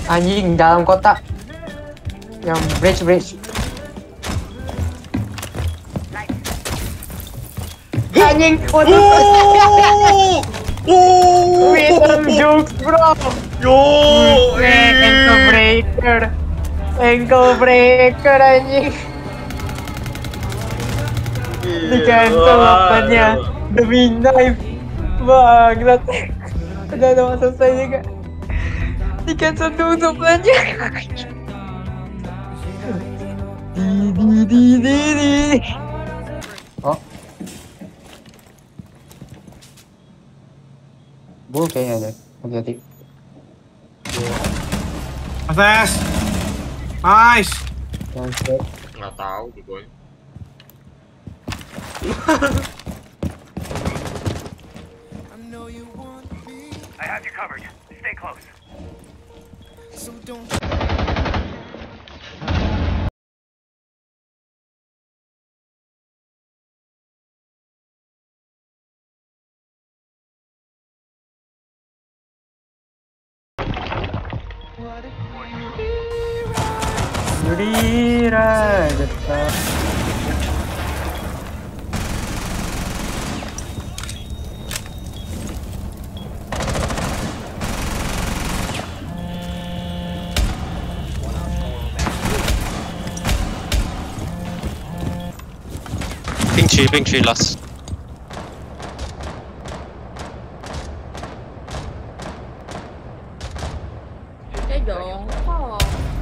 Anjing dalam kotak. Yang bridge. Anjing, Rhythm jokes, bro. Yo, Ankle breaker anjing. Di cancel lapannya demi knife. Bangsat. Udah mau selesai juga. Di cancel tutup aja. Di. Oh. Bull kayaknya ada. Hati-hati. Ases. Nice. Nggak tahu tuh boy. I have you covered. Stay close. So don't. Rira, Ping tree last. Dong kok.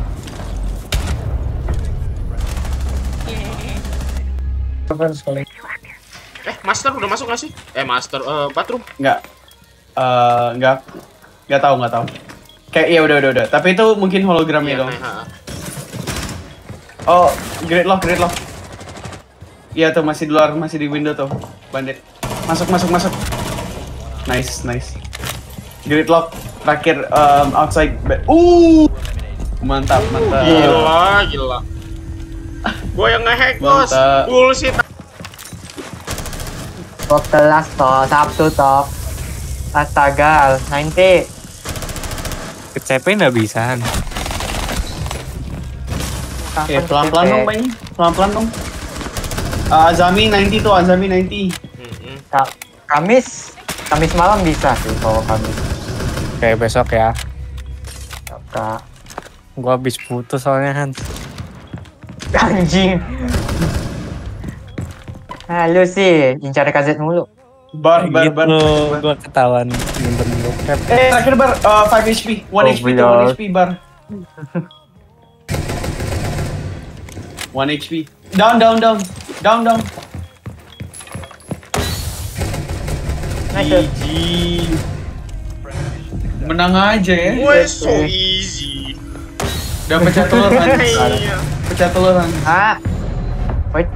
Master udah masuk nggak sih? Master, bathroom. Nggak tahu. Kayak iya udah. Tapi itu mungkin hologramnya dong. Oh, great lock. Iya tuh masih di luar, masih di window tuh, bandit. Masuk. Nice. Great lock terakhir outside. Mantap. Gila. Gua yang ngehack bos. Bullshit. Top kelas toh, Sabtu top. Astaga, 90. Kecepe nggak bisa. Oke, pelan-pelan dong, Bang. Pelan-pelan dong. Azami 90 tuh, Azami 90. Kamis malam bisa sih kalau Kamis. Kayak besok ya. Kak. Gua habis putus soalnya Hans. Anjing. Lu sih incar kaset mulu. Bar. Gua ketahuan nonton bokep. Terakhir bar 5 HP, 1 HP tuh 1 HP bar. 1 HP. Down. GG. Menang aja ya. Wah, so easy. Udah pecah telur kan? Iya. Pecah telur kan? Wait.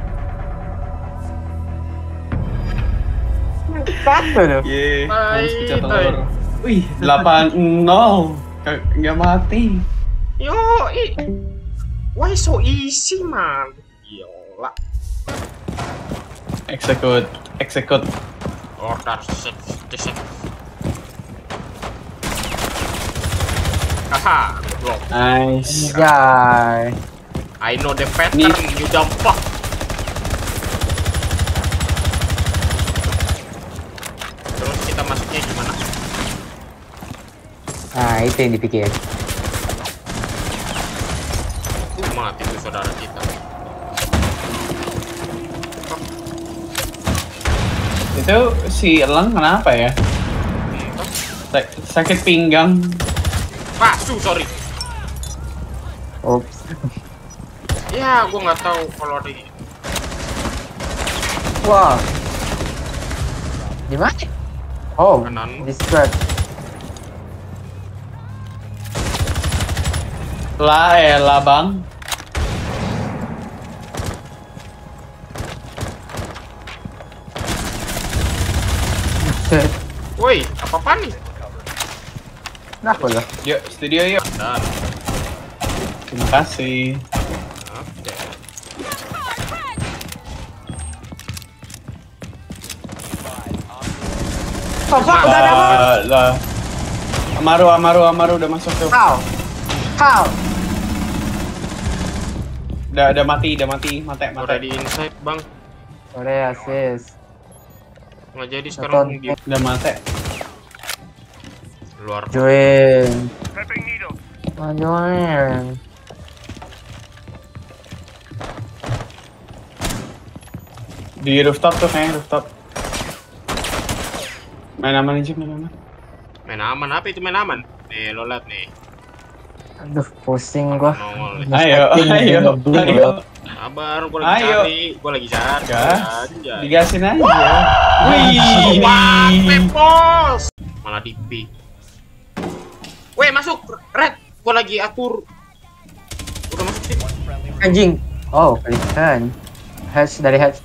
Satu tuh. Harus pecah telur. Wih, 8-0. Nggak mati. Yo, why so easy man? Gila. Execute. Order set. Haha, block. Nice. Guy. I know the pattern, you dumb fuck. Terus kita masuknya gimana? Itu yang dipikir. Mati tuh saudara kita. Itu si Elang kenapa ya? Sakit pinggang. Sorry. Oops. Ya, gua nggak tahu kalau ada. Wah. Di mana? Oh, Kanan. di square. Lah bang. Woi, apa nih? Kenapa ya? Yuk, studio yuk. Nah, Terima kasih. oke. Fuck, udah ada. Lah. Amaru udah masuk tuh. Ow. How? Udah mati, mate. Udah di inside bang. Sore asis. Nggak jadi sekarang Nonton. dia Udah mate. luar. Join. Prepping needle. Join. Di rooftop tuh kayaknya rooftop. Main aman aja, main aman. Main aman apa itu main aman? Nih lo liat nih. Aduh, pusing gua. Nongol nih. Ayo. Sabar, gua lagi Ayo. cari. Gua lagi cari. Gas. Anjay. Digasin aja. Wah, pepos. Malah di pick. Weh, masuk. Red. Gua lagi atur. Udah masuk sih. Anjing. Oh, kelihatan. Hatch dari hatch.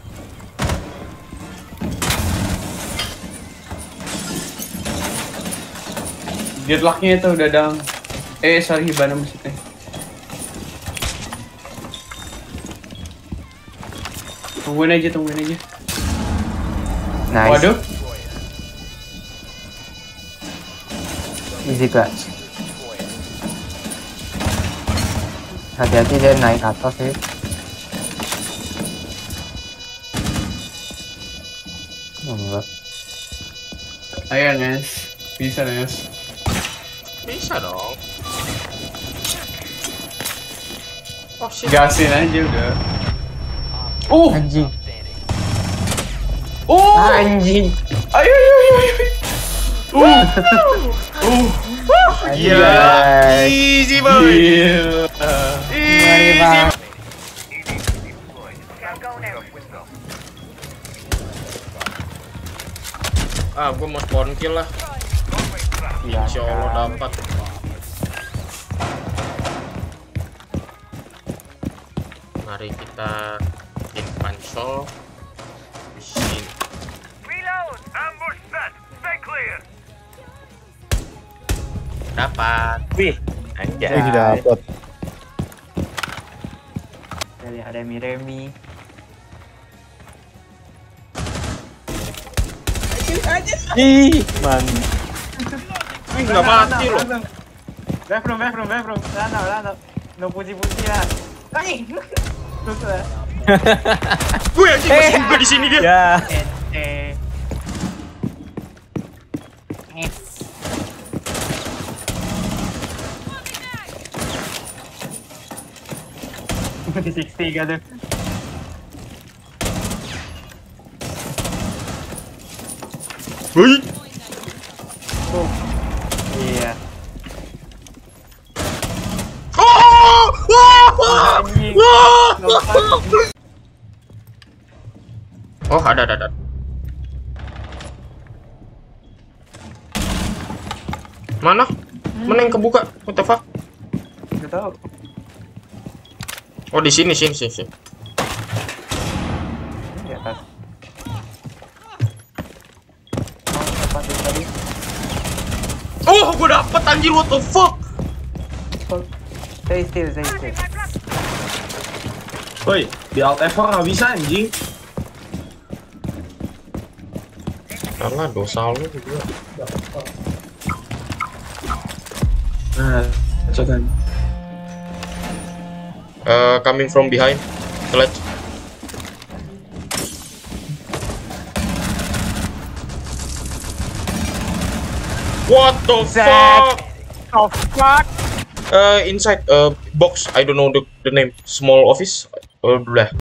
Deadlocknya itu udah down. Sorry, Hibana maksudnya. Tungguin aja. Nice. Waduh. Easy clutch. Hati-hati dia naik atas sih. Oh, enggak. Ayo, Nes. Bisa, Nes. Bisa dong. Oh shit. Gasin aja udah. Anjing. Ayo. Anjing. Iya. Easy boy. Gila. Easy. Bang. Now go now. Gua mau spawn kill lah. Insya Allah dapat. Mari kita in pansol di sini. Reload. Ambush set. Stay clear. Dapat. Wih, Anjay. dapet. Dari ada Remi. Ih, man. Nggak mati loh. Back from. Random. No putih-putih lah. Terus lah. Gue anjing masih juga di sini dia. Ya. Di 60 gitu. Wih. Iya. Anjing. Oh, ada. Mana? Mana yang kebuka? What the fuck? Gak tau. Oh, di sini. Di atas. Tempat itu tadi. Oh, gue dapet anjir, what the fuck? Stay still. Woi, di Alt F4 nggak bisa anjing. Karena dosa lu juga. Nah, coba. Coming from behind. Sledge. What the fuck? Oh fuck. Inside box. I don't know the name. Small office. Blah.